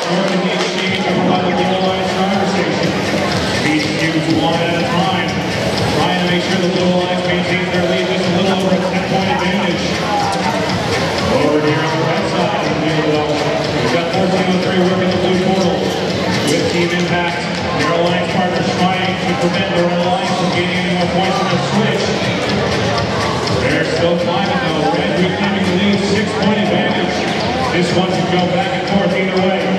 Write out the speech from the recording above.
starting the exchange over by the blue alliance driver station. Each cubes one at a time, trying to make sure the blue alliance maintains their lead just a little over a 10-point advantage. Over here on the red side of the field, though, we've got 1403 working the blue portal with Team Impact. Their alliance partners trying to prevent their own alliance from gaining any more points on the switch. They're still climbing though. Red reclaiming the lead, 6-point advantage. This one could go back and forth either way.